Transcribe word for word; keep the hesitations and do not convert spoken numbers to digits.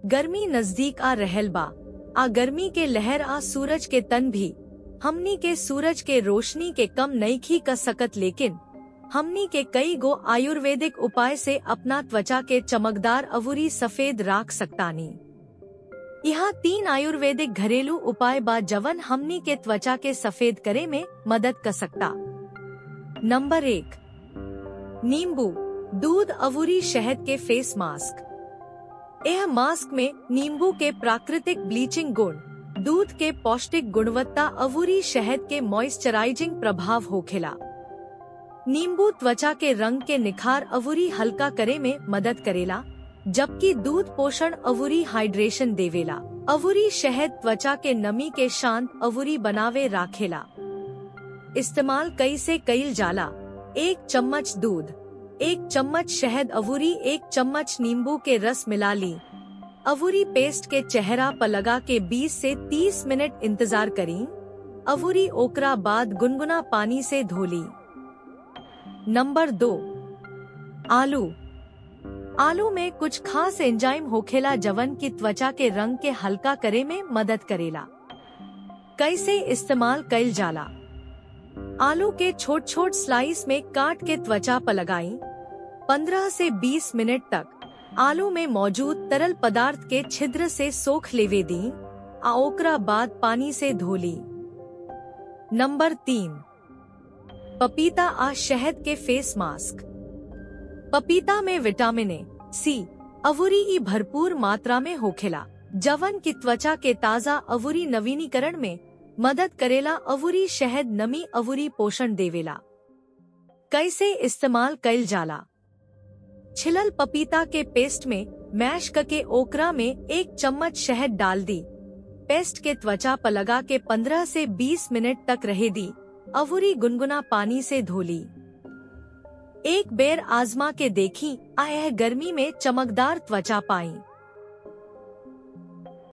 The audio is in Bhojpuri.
गर्मी नजदीक आ रहल बा, आ गर्मी के लहर आ सूरज के तन भी हमनी के सूरज के रोशनी के कम नईखी कर सकत, लेकिन हमनी के कई गो आयुर्वेदिक उपाय से अपना त्वचा के चमकदार अवुरी सफेद राख सकतानी। यहाँ तीन आयुर्वेदिक घरेलू उपाय बा जवन हमनी के त्वचा के सफेद करे में मदद कर सकता। नंबर एक, नींबू, दूध अवुरी शहद के फेस मास्क। यह मास्क में नींबू के प्राकृतिक ब्लीचिंग गुण, दूध के पौष्टिक गुणवत्ता अवुरी शहद के मॉइस्चराइजिंग प्रभाव होखेला। नींबू त्वचा के रंग के निखार अवुरी हल्का करे में मदद करेला, जबकि दूध पोषण अवुरी हाइड्रेशन देवेला। अवुरी शहद त्वचा के नमी के शांत अवुरी बनावे राखेला। इस्तेमाल कैसे कईल जाला? एक चम्मच दूध, एक चम्मच शहद अवुरी एक चम्मच नींबू के रस मिला ली। अवुरी पेस्ट के चेहरा पर लगा के बीस से तीस मिनट इंतजार करी। अवुरी ओकरा बाद गुनगुना पानी से धो ली। नंबर दो, आलू। आलू में कुछ खास एंजाइम होखेला जवन की त्वचा के रंग के हल्का करे में मदद करेला। कैसे इस्तेमाल कईल जाला? आलू के छोट छोट स्लाइस में काट के त्वचा पर लगाई। पंद्रह से बीस मिनट तक आलू में मौजूद तरल पदार्थ के छिद्र से सोख लेवे दी, आ ओकरा बाद पानी से धो ली। नंबर तीन, पपीता आ शहद के फेस मास्क। पपीता में विटामिन ए, सी अवुरी ई भरपूर मात्रा में होखेला, जवन की त्वचा के ताजा अवुरी नवीनीकरण में मदद करेला। अवुरी शहद नमी अवुरी पोषण देवेला। कैसे इस्तेमाल कईल जाला? छिलल पपीता के पेस्ट में मैश करके ओकरा में एक चम्मच शहद डाल दी। पेस्ट के त्वचा पर लगा के पंद्रह से बीस मिनट तक रहे दी। अवुरी गुनगुना पानी से धो ली। एक बेर आजमा के देखी, आ यह गर्मी में चमकदार त्वचा पाई।